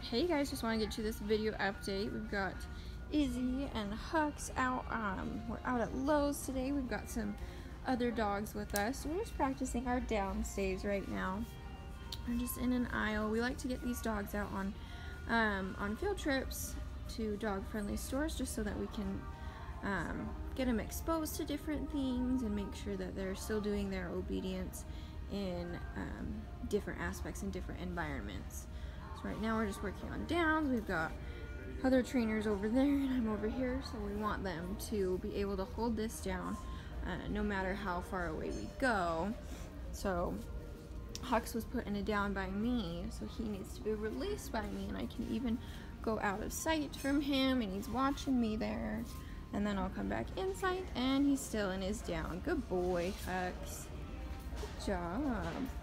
Hey guys, just want to get you this video update. We've got Izzy and Hux out. We're out at Lowe's today. We've got some other dogs with us. We're just practicing our down stays right now. We're just in an aisle. We like to get these dogs out on field trips to dog-friendly stores just so that we can get them exposed to different things and make sure that they're still doing their obedience in different aspects and different environments. So right now we're just working on downs. We've got other trainers over there and I'm over here, so we want them to be able to hold this down no matter how far away we go. So Hux was put in a down by me, so he needs to be released by me, and I can even go out of sight from him and he's watching me there, and then I'll come back in sight and he's still in his down. Good boy, Hux. Good job.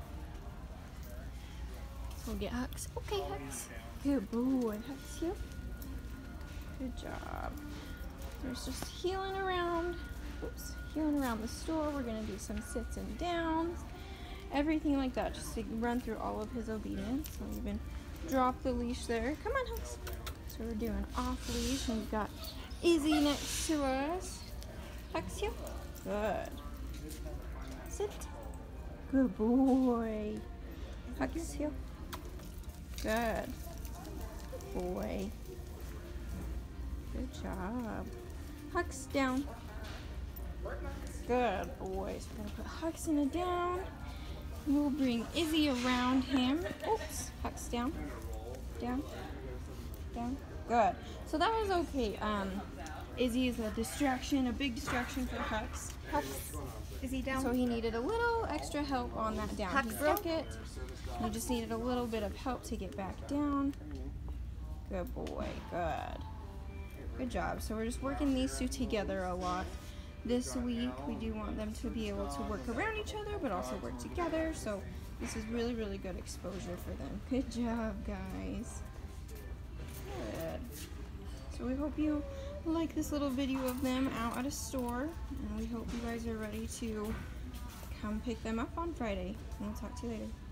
We'll get Hux. Okay, Hux. Good boy, Hux. Yep. Good job. There's just healing around. Oops. Healing around the store. We're gonna do some sits and downs, everything like that, just to run through all of his obedience. I'll even drop the leash there. Come on, Hux. So we're doing off leash, and we've got Izzy next to us. Hux, yep. Good. Sit. Good boy. Hux, here. Good boy. Good job. Hux down. Good boy. So we're gonna put Hux in a down. We'll bring Izzy around him. Oops. Hux down. Down. Down. Good. So that was okay. Izzy is a distraction, a big distraction for Hux. Hux, is he down? So he needed a little extra help on that down. Hux He broke it. He just needed a little bit of help to get back down. Good boy. Good. Good job. So we're just working these two together a lot. This week we do want them to be able to work around each other but also work together. So this is really, really good exposure for them. Good job, guys. Good. So we hope you like this little video of them out at a store, and we hope you guys are ready to come pick them up on Friday. And we'll talk to you later.